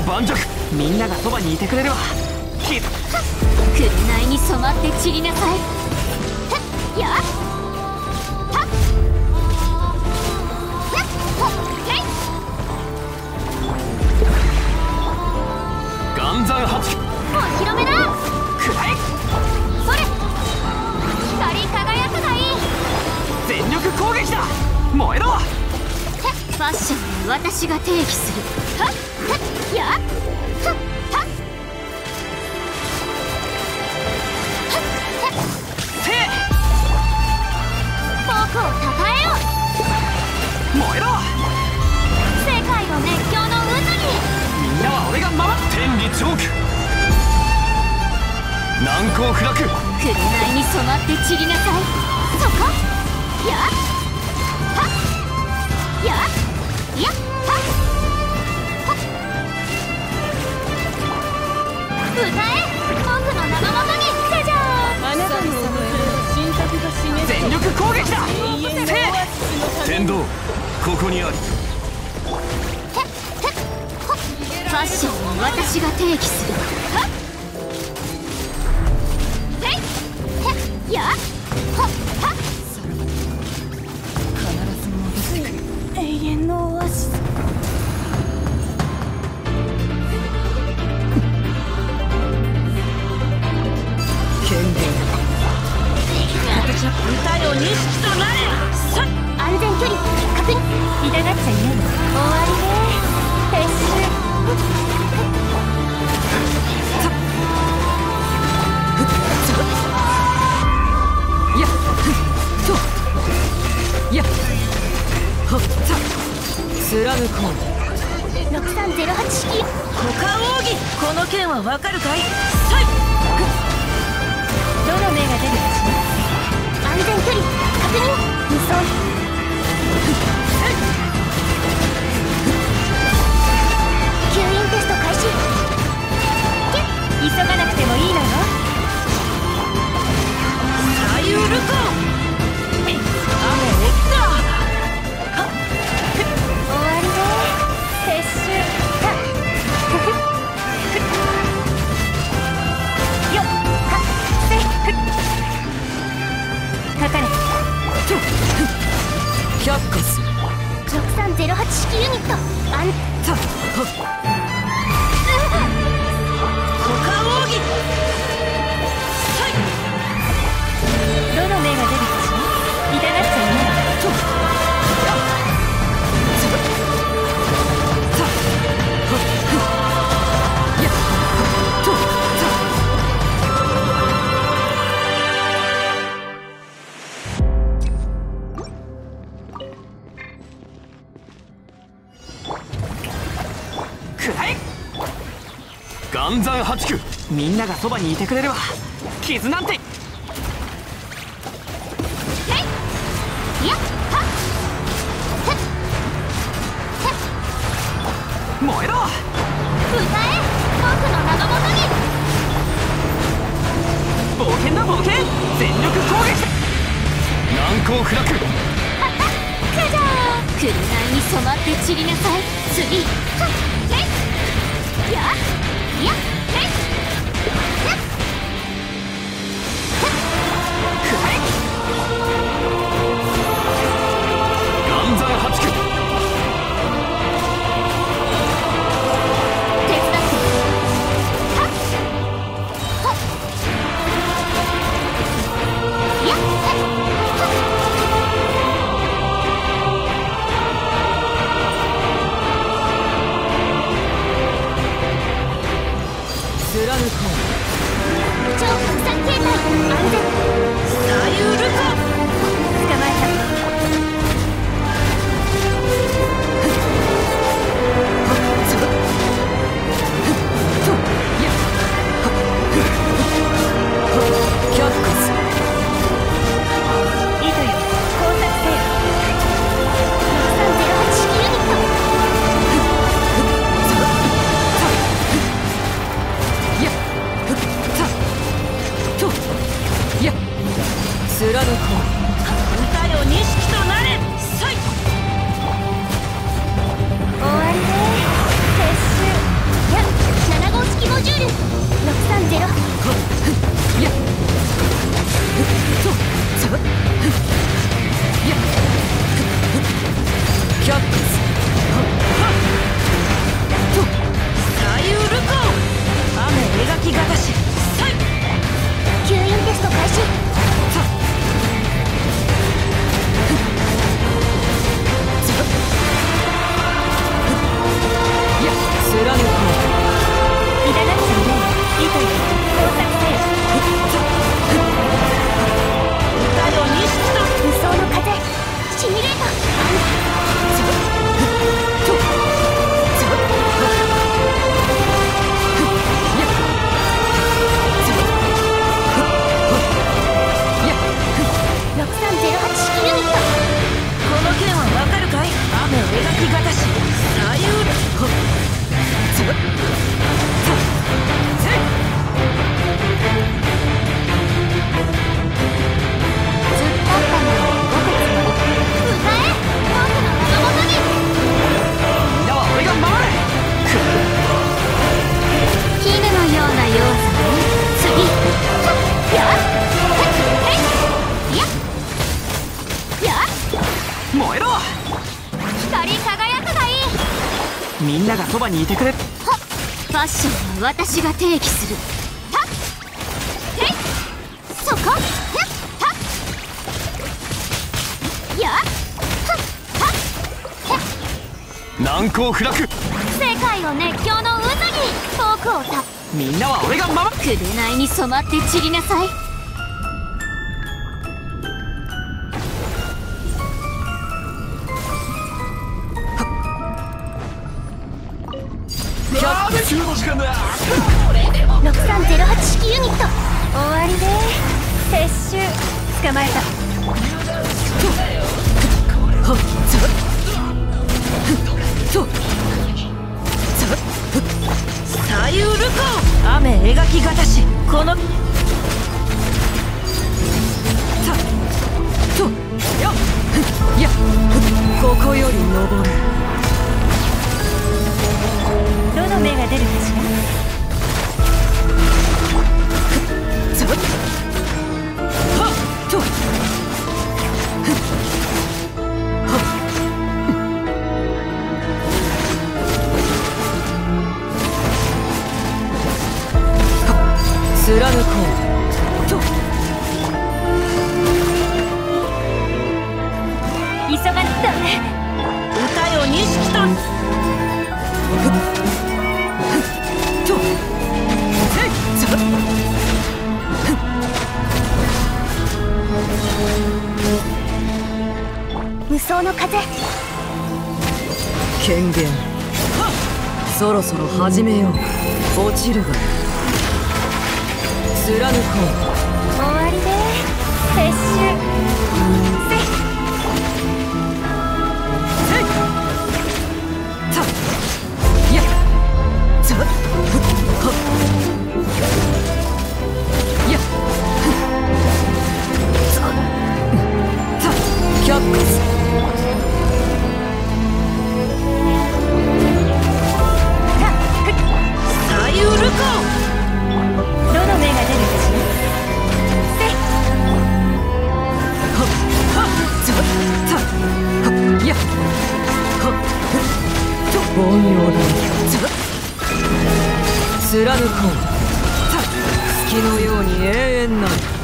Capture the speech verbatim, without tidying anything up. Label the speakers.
Speaker 1: 盤石。みんながそばにいてくれるわ。き
Speaker 2: 紅に染まって散りなさい。やっ
Speaker 1: 岩山八九。
Speaker 2: お披露目だ。
Speaker 1: くらえ。
Speaker 2: それ光り輝くがいい。
Speaker 1: 全力攻撃だ。燃えろ。
Speaker 2: ファッションは私が定義する。はっはっやっはっはっはっ
Speaker 1: せい。
Speaker 2: 僕をたたえよ。
Speaker 1: 燃えろ。
Speaker 2: 世界を熱狂の渦に。
Speaker 1: みんなは俺が守る。天理チョーク。難攻不落。
Speaker 2: 紅に染まって散りなさい。そこやっはっやっやっはっはっ歌え僕の名のもとに。じゃじゃーん。
Speaker 3: あなたの新作が示す
Speaker 1: 全力攻撃だ。せい。天道ここにあり。
Speaker 2: ファッションは私が定義する。はっへっやっはっはっ
Speaker 3: 必ず戻ってくる永遠のオアシス。権限形は歌よ錦となれ。さっ
Speaker 2: 安全距離確認。痛がっちゃいないの。終わりね。撤収。
Speaker 3: やっとやっほっさ貫こう。
Speaker 2: ろくさんゼロはち式。
Speaker 3: 股間奥義。この剣はわかるかい。さい。
Speaker 2: どの目が出るかしら。安全距離確認。無双。吸引テスト開始。急がなくてもいいのよ。
Speaker 3: 左右ルコ雨エクタ
Speaker 2: 終わりね。撤収。よっはっせっかかれ。
Speaker 3: 却下する。
Speaker 2: ろくさんゼロはち式ユニット。あん
Speaker 3: たはっ股間奥義。さい。
Speaker 2: どの目が出るかしら。痛がっちゃいない。
Speaker 3: とやっつばたはっやっと
Speaker 1: くらえ。岩山八九。みんながそばにいてくれるわ。傷なんて。
Speaker 2: へいやっはっへっへっ
Speaker 1: 燃えろ。
Speaker 2: 歌え僕の名のもとに。
Speaker 1: 冒険だ冒険。全力攻撃だ。難攻不落。
Speaker 2: はっはっじゃじゃーん。紅に染まって散りなさい。次はっへいやっやっへいやっ
Speaker 1: くらえ。岩山八九。
Speaker 2: 手伝って。はっはっやっはっ
Speaker 3: 貫こう。
Speaker 2: 超拡散形態安全。
Speaker 3: 左右ルコ
Speaker 2: 捕まえた。
Speaker 3: はっつばとやっはっはっ却下する。
Speaker 2: 糸よ工作せよ。ろくさんゼロはち式ユニット。
Speaker 3: やっふったとやっ貫こう。歌よ錦となれ。さい。
Speaker 2: 終わりね。撤収。やっ式モジュールろくさんゼロ。
Speaker 3: いやとさいやキャップスと左右ルコ雨描きがたし
Speaker 2: 吸引テスト開始。
Speaker 3: いや貫く
Speaker 2: いらなくちゃねえ。糸よ工作せよ。
Speaker 3: 歌よ錦と
Speaker 2: 無双の風シミュレート。
Speaker 3: といやいや
Speaker 2: ろくさんゼロはち式ユニット。
Speaker 3: この剣はわかるかい。雨描きがたし左右ほっつぶっとせい
Speaker 2: 突っ張ったのを動くつもり。歌え僕の名のもとに。
Speaker 1: みんなは俺が守れ。
Speaker 2: 絹のような弱さね。次はっやっへっやっやっ
Speaker 1: 燃えろ。
Speaker 2: 光り輝くがいい。
Speaker 1: みんながそばにいてくれ。
Speaker 2: はっファッションは私が提起する。はっへいそこはっはっやっはっはっへっ
Speaker 1: 難攻不落。
Speaker 2: 世界を熱狂の渦に僕をたっ
Speaker 1: みんなは俺が守る。
Speaker 2: 紅に染まって散りなさい。
Speaker 1: バーベキューの時間だ。
Speaker 2: ろくさんゼロはち式ユニット。
Speaker 3: 終わりで撤収捕まえたほっつぶっとつぶっ左右ルコ雨描きがたしこのさとよいやここより登る。どの目が出るかしら。つぶっはっとはっ貫こうと急がなきゃね。歌よ錦ととせいつぶ
Speaker 2: 無双の風。
Speaker 3: 権限そろそろ始めよう。落ちるが貫こう。
Speaker 2: 終わりで撤収せい
Speaker 3: せいたいやつぶっはっいやつたキャップス左右ルコどの目が出るかしら。せいはっはっつぶったはっいやはっと凡庸だつぶっ貫こうた月のように永遠なる。